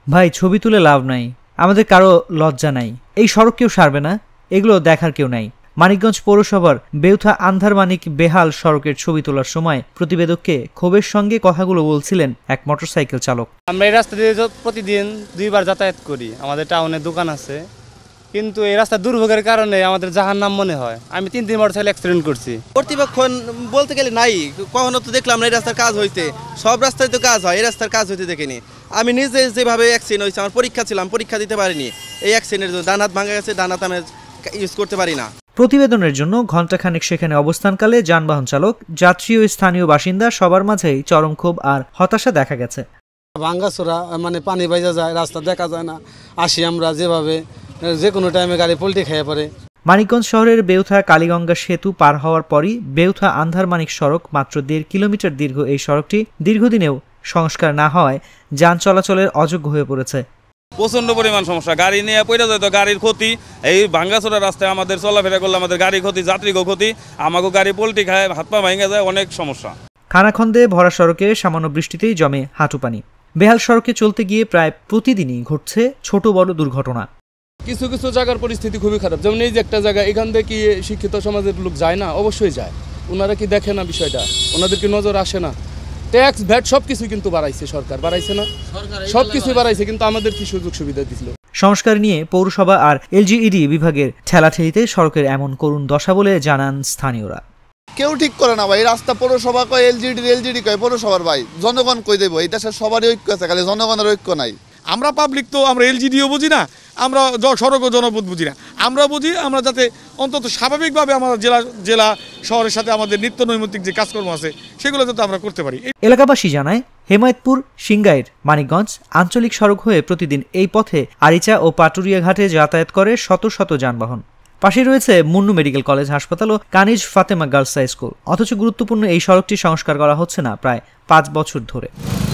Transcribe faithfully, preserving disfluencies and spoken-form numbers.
ভাই ছবি তুলে লাভ নাই, আমাদের কারো লজ্জা নাই, এই সড়ক কেউ সারবে না, এগুলো দেখার কেউ নাই। মানিকগঞ্জ পৌরসভার বেউথা আন্ধারমানিক বেহাল সড়কের ছবি তোলার সময় প্রতিবেদককে ক্ষোভের সঙ্গে কথাগুলো বলছিলেন এক মোটরসাইকেল চালক। আমরা এই রাস্তা দিয়ে প্রতিদিন দুইবার যাতায়াত করি, আমাদের টাউনে দোকান আছে, কিন্তু এই রাস্তা দুর্ভোগের কারণে আমাদের জাহান্নাম মনে হয়। আমি তিন দিন মোটরসাইকেল অ্যাক্সিডেন্ট করছি। কর্তৃপক্ষ বলতে গেলে নাই, কখনো তো দেখলাম না এই রাস্তার কাজ হইতে। সব রাস্তায় তো কাজ হয়, এই রাস্তার কাজ হইতে দেখিনি। আমি নিজে যেভাবে অ্যাক্সিডেন্ট হয়েছে, আমার পরীক্ষা ছিলাম, পরীক্ষা দিতে পারিনি এই অ্যাক্সিডেন্টের জন্য। ডান হাত ভাঙা গেছে, ডান হাত আমি ইউজ করতে পারি না। প্রতিবেদনের জন্য ঘণ্টাখানেক সেখানে অবস্থানকালে যানবাহন চালক, যাত্রী ও স্থানীয় বাসিন্দা সবার মাঝেই চরম ক্ষোভ আর হতাশা দেখা গেছে। ভাঙ্গাচোরা মানে পানি বাইজা যায়, রাস্তা দেখা যায় না। আসি আমরা যেভাবে যে কোনো টাইমে গাড়ি পল্টি খেয়ে পড়ে। মানিকগঞ্জ শহরের বেউথা কালীগঙ্গা সেতু পার হওয়ার পরই বেউথা আন্ধারমানিক সড়ক। মাত্র দেড় কিলোমিটার দীর্ঘ এই সড়কটি দীর্ঘদিনেও সংস্কার না হওয়ায় যান চলাচলের অযোগ্য হয়ে পড়েছে। প্রচন্ড পরিমাণ সমস্যা, গাড়ি নিয়ে পড়ে যায় তো গাড়ির ক্ষতি। এই ভাঙ্গাচোরা রাস্তায় আমাদের চলাফেরা করলে আমাদের গাড়ি ক্ষতি, যাত্রীকেও ক্ষতি, আমাকেও গাড়ি পল্টি খায়, হাত পা ভেঙে যায়, অনেক সমস্যা। খানাখন্দে ভরা সড়কে সামান্য বৃষ্টিতেই জমে হাঁটু পানি। বেহাল সড়কে চলতে গিয়ে প্রায় প্রতিদিনই ঘটছে ছোট বড় দুর্ঘটনা। কিছু কিছু জায়গার পরিস্থিতি খুবই খারাপ, যেমন এই যে একটা জায়গা, এখান থেকে কি শিক্ষিত সমাজের লোক যায় না? অবশ্যই যায়। ওনারা কি দেখে না বিষয়টা? ওনাদের কি নজর আসে না? ট্যাক্স ভ্যাট সব কিছু কিন্তু বাড়াইছে সরকার, বাড়াইছে না? সব কিছু বাড়াইছে, কিন্তু আমাদের কি সুযোগ সুবিধা দিছিল? সংস্কার নিয়ে পৌরসভা আর এলজিইডি বিভাগের ঠেলাঠেলিতে সড়কের এমন করুণ দশা বলে জানান স্থানীয়রা। কেউ ঠিক করে না ভাই, রাস্তা পৌরসভা কয়, এলজিডি এলজিডি কয় পৌরসভার ভাই, জনগণ কই দেবো? এই দেশের সবারই ঐক্য আছে, খালি জনগণের ঐক্য নাই। আমরা পাবলিক তো আমরা এলজিডিও বুঝি না, আমরা সড়ক ও জনপথ বুঝি না। আমরা বুঝি আমরা যাতে অন্তত স্বাভাবিকভাবে আমাদের জেলা জেলা শহরের সাথে আমাদের নিত্য নৈমিত্তিক যে কাজকর্ম আছে সেগুলো যাতে আমরা করতে পারি। এলাকাবাসী জানায়, হেমায়েতপুর সিংগাইর মানিকগঞ্জ আঞ্চলিক সড়ক হয়ে প্রতিদিন এই পথে আরিচা ও পাটুরিয়া ঘাটে যাতায়াত করে শত শত যানবাহন। পাশে রয়েছে মুন্নু মেডিকেল কলেজ হাসপাতাল ও Kaniz Fatema girls high school. অথচ গুরুত্বপূর্ণ এই সড়কটি সংস্কার করা হচ্ছে না প্রায় পাঁচ বছর ধরে।